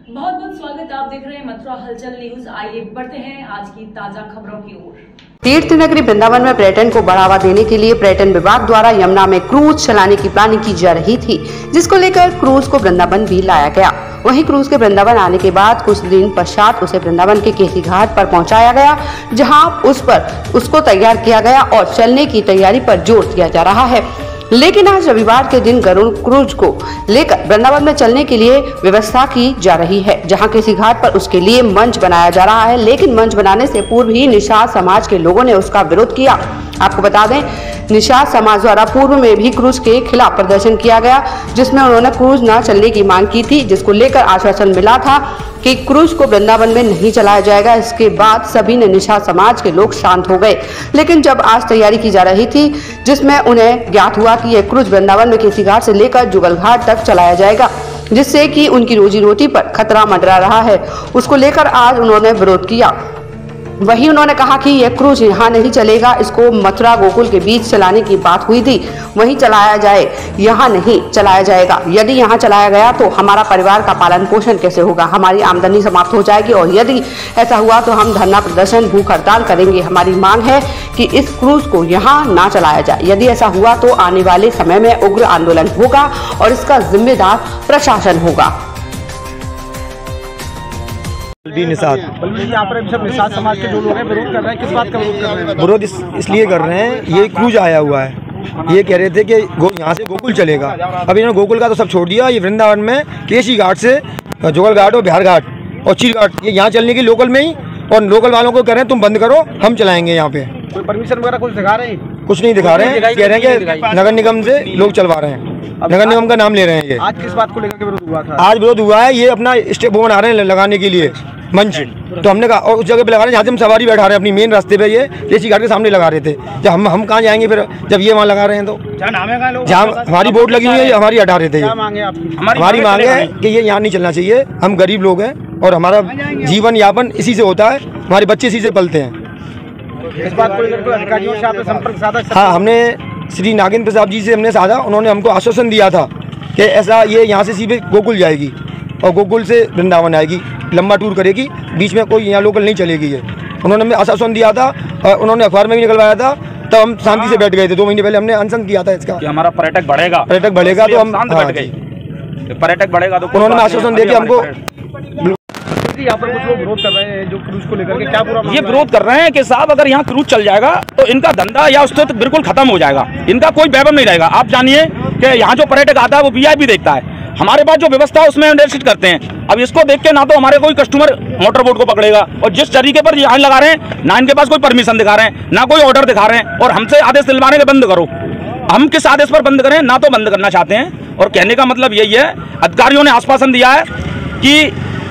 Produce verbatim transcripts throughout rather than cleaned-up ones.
बहुत बहुत स्वागत, आप देख रहे हैं मथुरा हलचल न्यूज। आइए बढ़ते हैं आज की ताजा खबरों की ओर। तीर्थ नगरी वृंदावन में पर्यटन को बढ़ावा देने के लिए पर्यटन विभाग द्वारा यमुना में क्रूज चलाने की प्लानिंग की जा रही थी, जिसको लेकर क्रूज को वृंदावन भी लाया गया। वहीं क्रूज के वृंदावन आने के बाद कुछ दिन पश्चात उसे वृंदावन के केसी घाट पर पहुंचाया गया, जहां उस पर उसको तैयार किया गया और चलने की तैयारी पर जोर दिया जा रहा है। लेकिन आज रविवार के दिन गरुड़ क्रूज को लेकर वृंदावन में चलने के लिए व्यवस्था की जा रही है, जहां किसी घाट पर उसके लिए मंच बनाया जा रहा है। लेकिन मंच बनाने से पूर्व ही निषाद समाज के लोगों ने उसका विरोध किया। आपको बता दें, निषाद समाज द्वारा पूर्व में भी क्रूज के खिलाफ प्रदर्शन किया गया, जिसमें उन्होंने क्रूज न चलने की मांग की थी, जिसको लेकर आश्वासन मिला था कि क्रूज को वृंदावन में नहीं चलाया जाएगा। इसके बाद सभी ने निषाद समाज के लोग शांत हो गए। लेकिन जब आज तैयारी की जा रही थी, जिसमें उन्हें ज्ञात हुआ कि यह क्रूज वृंदावन में केसी घाट से लेकर जुगल घाट तक चलाया जाएगा, जिससे कि उनकी रोजी रोटी पर खतरा मंडरा रहा है, उसको लेकर आज उन्होंने विरोध किया। वहीं उन्होंने कहा कि यह क्रूज यहाँ नहीं चलेगा, इसको मथुरा गोकुल के बीच चलाने की बात हुई थी, वहीं चलाया जाए, यहाँ नहीं चलाया जाएगा। यदि यहाँ चलाया गया तो हमारा परिवार का पालन पोषण कैसे होगा, हमारी आमदनी समाप्त हो जाएगी, और यदि ऐसा हुआ तो हम धरना प्रदर्शन भूख हड़ताल करेंगे। हमारी मांग है कि इस क्रूज को यहाँ ना चलाया जाए। यदि ऐसा हुआ तो आने वाले समय में उग्र आंदोलन होगा और इसका जिम्मेदार प्रशासन होगा। निषाद यहाँ पर सब निषाद समाज के जो लोग हैं विरोध कर रहे हैं, किस बात का विरोध कर रहे हैं? विरोध इस, इसलिए कर रहे हैं, ये क्रूज आया हुआ है। ये कह रहे थे कि यहाँ से गोकुल चलेगा। अब इन्होंने गोकुल का तो सब छोड़ दिया, ये वृंदावन में केसी घाट से जुगल घाट और बिहार घाट और चीर घाट, ये यहाँ चलने की लोकल में ही, और लोकल वालों को कह रहे हैं तुम बंद करो, हम चलाएंगे। यहाँ पे कोई परमिशन वगैरह कुछ दिखा रहे हैं? कुछ नहीं दिखा रहे हैं, कह रहे हैं कि नगर निगम से लोग चलवा रहे हैं, नगर निगम का नाम ले रहे हैं। ये आज किस बात को लेकर विरोध हुआ था? आज विरोध हुआ है, ये अपना स्टेप बना रहे हैं लगाने के लिए मंच, तो हमने कहा और उस जगह पे लगा रहे हैं जहाँ से हम सवारी बैठा रहे हैं, अपनी मेन रास्ते पे, ये केसी घाट के सामने लगा रहे थे। जब हम हम कहाँ जाएंगे फिर, जब ये वहाँ लगा रहे हैं तो जहाँ हमारी बोर्ड लगी हुई है हमारी हटा रहे थे। ये हमारी मांग है कि ये यहाँ नहीं चलना चाहिए। हम गरीब लोग हैं और हमारा जीवन यापन इसी से होता है, हमारे बच्चे इसी से पलते हैं। इस बात को लेकर अधिकारियों से आपने संपर्क साधा? हाँ, हमने श्री नागेंद्र प्रसाद जी से हमने साधा, उन्होंने हमको आश्वासन दिया था कि ऐसा ये यहाँ से सीधे गोकुल जाएगी और गोकुल से वृंदावन आएगी, लंबा टूर करेगी, बीच में कोई यहाँ लोकल नहीं चलेगी। ये उन्होंने हमें आश्वासन दिया था और उन्होंने अखबार में भी निकलवाया था, तब हम शांति से बैठ गए थे। दो महीने पहले हमने अनशन किया था इसका कि हमारा पर्यटक बढ़ेगा पर्यटक बढ़ेगा तो हम बैठ गए, पर्यटक बढ़ेगा तो उन्होंने आश्वासन दे के हमको। यहाँ पर कुछ लोग विरोध कर रहे हैं जो क्रूज को लेकर के, क्या पूरा ये विरोध कर रहे हैं कि साहब अगर यहाँ क्रूज चल जाएगा तो इनका धंधा या अस्तित्व बिल्कुल खत्म हो जाएगा, इनका कोई वैभव नहीं रहेगा। आप जानिए कि यहाँ जो पर्यटक आता है वो वीआईपी देखता है, हमारे पास जो व्यवस्था है उसमें निश्चित करते हैं। अब इसको देख के ना तो हमारे कोई कस्टमर मोटर बोट को पकड़ेगा, और जिस तरीके पर यहाँ लगा रहे हैं ना इनके पास कोई परमिशन दिखा रहे हैं, ना कोई ऑर्डर दिखा रहे हैं, और हमसे आदेश दिलवाने के बंद करो। हम किस आदेश पर बंद करें, ना तो बंद करना चाहते हैं। और कहने का मतलब यही है, अधिकारियों ने आश्वासन दिया है कि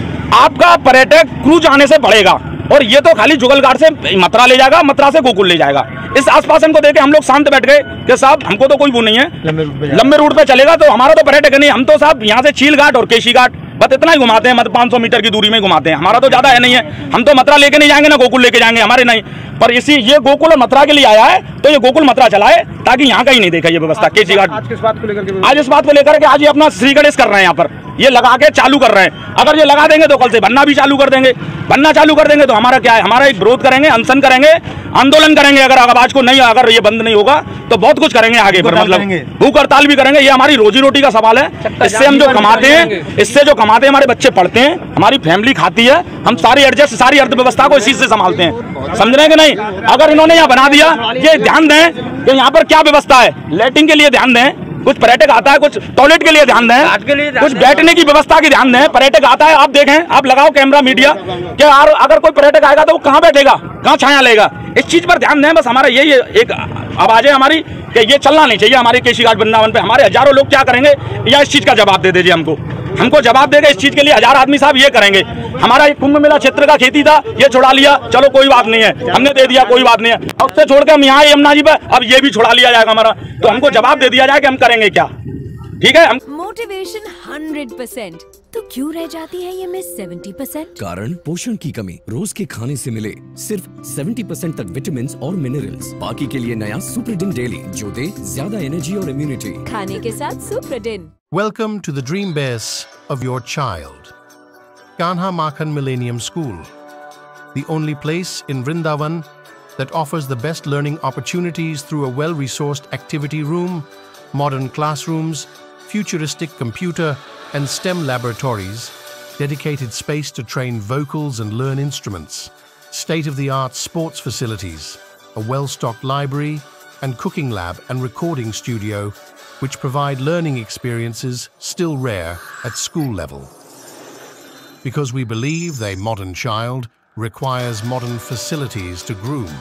आपका पर्यटक क्रूज आने से बढ़ेगा, और ये तो खाली जुगल घाट से मथुरा ले जाएगा, मथुरा से गोकुल ले जाएगा। इस आश्वासन को देके हम लोग शांत बैठ गए कि साहब हमको तो कोई वो नहीं है, लंबे रूट पे चलेगा तो हमारा तो पर्यटक नहीं, हम तो साहब यहाँ से चील घाट और केसी घाट बस इतना ही घुमाते हैं, मतलब पाँच सौ मीटर की दूरी में घुमाते हैं, हमारा तो ज्यादा है नहीं है। हम तो मथुरा लेके नहीं जाएंगे ना गोकुल लेके जाएंगे, हमारे नहीं। पर इसी ये गोकुल और मथुरा के लिए आया है तो ये गोकुल मथुरा चलाए, ताकि यहाँ का ही नहीं देखा ये व्यवस्था केसी घाट। आज किस बात को लेकर? आज इस बात को लेकर के आज ये अपना श्री गणेश कर रहे हैं, यहाँ पर ये लगा के चालू कर रहे हैं। अगर ये लगा देंगे तो कल से बनना भी चालू कर देंगे, बनना चालू कर देंगे तो हमारा क्या है, हमारा एक विरोध करेंगे, अनशन करेंगे, आंदोलन करेंगे। अगर आवाज को नहीं, अगर ये बंद नहीं होगा तो बहुत कुछ करेंगे आगे, फिर मतलब भूख हड़ताल भी करेंगे। ये हमारी रोजी रोटी का सवाल है, इससे हम जो कमाते हैं, इससे जो कमाते हैं हमारे बच्चे पढ़ते हैं, हमारी फैमिली खाती है, हम सारी एडजस्ट सारी अर्थव्यवस्था को इसी से संभालते हैं, समझ रहे हैं कि नहीं। अगर इन्होंने यहाँ बना दिया, ये ध्यान दें कि यहाँ पर क्या व्यवस्था है, लैट्रिन के लिए ध्यान दें, कुछ पर्यटक आता है, कुछ टॉयलेट के लिए ध्यान दें, कुछ बैठने की व्यवस्था की ध्यान दें। पर्यटक आता है, आप देखें, आप लगाओ कैमरा मीडिया कि यार अगर कोई पर्यटक आएगा तो वो कहाँ बैठेगा, कहाँ छाया लेगा, इस चीज पर ध्यान दें। बस हमारा यही एक आवाज है हमारी कि ये चलना नहीं चाहिए हमारे केसी घाट वृंदावन पे। हमारे हजारों लोग क्या करेंगे, या इस चीज का जवाब दे दीजिए हमको, हमको जवाब देगा इस चीज के लिए। हजार आदमी साहब ये करेंगे, हमारा एक कुंभ मेला क्षेत्र का खेती था, ये छुड़ा लिया, चलो कोई बात नहीं है, हमने दे दिया, कोई बात नहीं है। अब उससे छोड़ के हम यहाँ यमुना जी पे अब ये भी छुड़ा लिया जाएगा हमारा, तो हमको जवाब दे दिया जाए कि हम करेंगे क्या। ठीक है, हम मोटिवेशन हंड्रेड परसेंट, तो क्यों रह जाती है ये मिस सेवेंटी परसेंट? कारण पोषण की कमी। रोज के खाने से मिले सिर्फ सत्तर परसेंट तक विटामिन और मिनरल्स। बाकी के लिए नया सुप्रीडिन डेली, जो दे ज्यादा एनर्जी और इम्यूनिटी। खाने के साथ सुप्रीडिन। Welcome to the dream base of your child. Kanha Makhan Millennium School, the only place in Vrindavan that offers the best learning opportunities through a well-resourced activity room, modern classrooms, futuristic computer and STEM laboratories, dedicated space to train vocals and learn instruments, state-of-the-art sports facilities, a well-stocked library and cooking lab and recording studio, which provide learning experiences still rare at school level. Because we believe a modern child requires modern facilities to groom.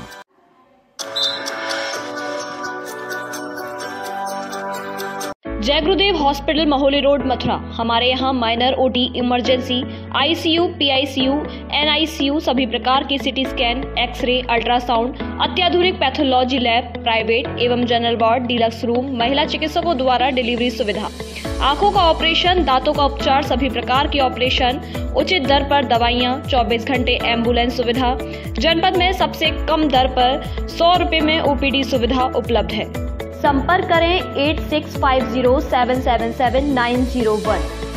जय गुरुदेव hospital Maholi road Mathura. हमारे यहाँ minor OT, emergency, ICU, PICU, NICU, सभी प्रकार के CT scan, x ray, ultrasound, अत्याधुनिक pathology lab, private एवं general ward, deluxe room, महिला चिकित्सकों द्वारा डिलीवरी सुविधा, आंखों का ऑपरेशन, दांतों का उपचार, सभी प्रकार के ऑपरेशन, उचित दर पर दवाइयाँ, चौबीस घंटे एम्बुलेंस सुविधा। जनपद में सबसे कम दर पर सौ रुपए में ओपीडी सुविधा उपलब्ध है। संपर्क करें eight six five zero seven seven seven nine zero one.